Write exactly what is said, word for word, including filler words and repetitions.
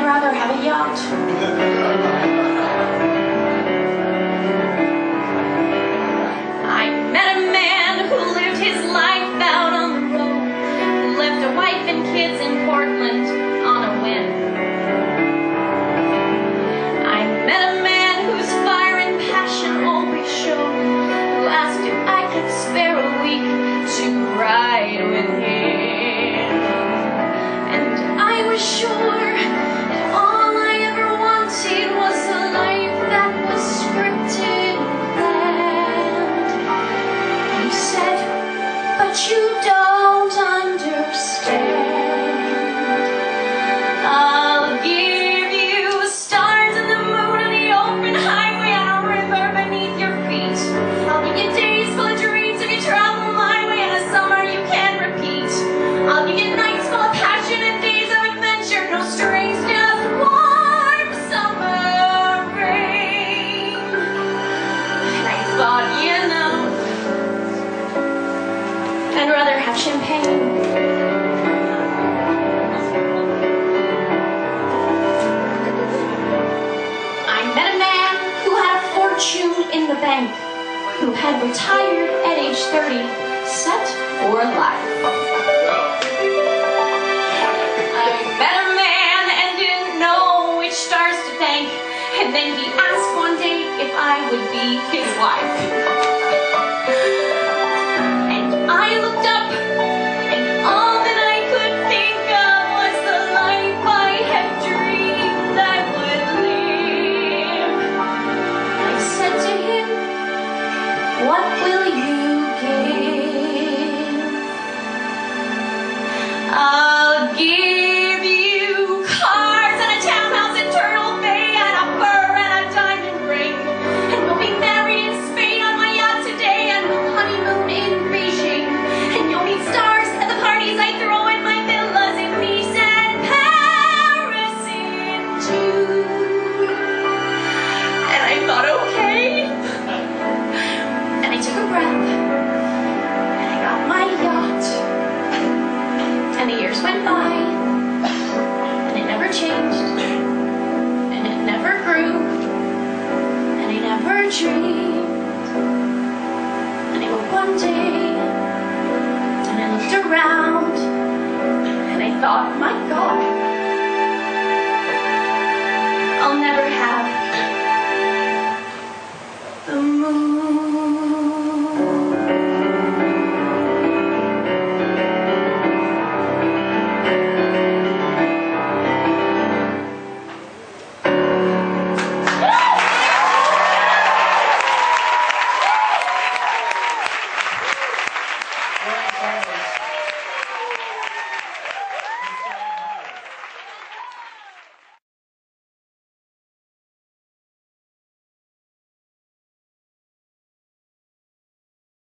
I'd rather have a yacht. I met a man who lived his life out on the road, who left a wife and kids in Portland on a whim. I met a man whose fire and passion always showed, who asked if I could spare a week to ride with him. And I was sure that all I ever wanted was a life that was scripted and planned. He said, but you don't understand. I'll give you stars and the moon and the open highway and a river beneath your feet. I'll give you days full of dreams if you travel my way and a summer you can't repeat. I'll give you nights full of passion and days of adventure, no strings, just warm summer rain. And I thought, you know, I'd rather have champagne. I met a man who had a fortune in the bank, who had retired at age thirty, set for life. I met a man and didn't know which stars to thank, and then he asked one day if I would be his wife. And I looked up, and all that I could think of was the life I had dreamed I would live. I said to him, what will you give? I'll give you cars and a townhouse in Turtle Bay and a fur and a diamond ring. And we'll be married in Spain on my yacht today and we'll honeymoon in Beijing. And you'll meet stars at the parties I throw in my villas in Nice and Paris in June. And I thought, okay. And I took a breath, and I got my yacht, and the years went by, and it never changed, and it never grew, and I never dreamed. And I woke one day, and I looked around, and I thought, my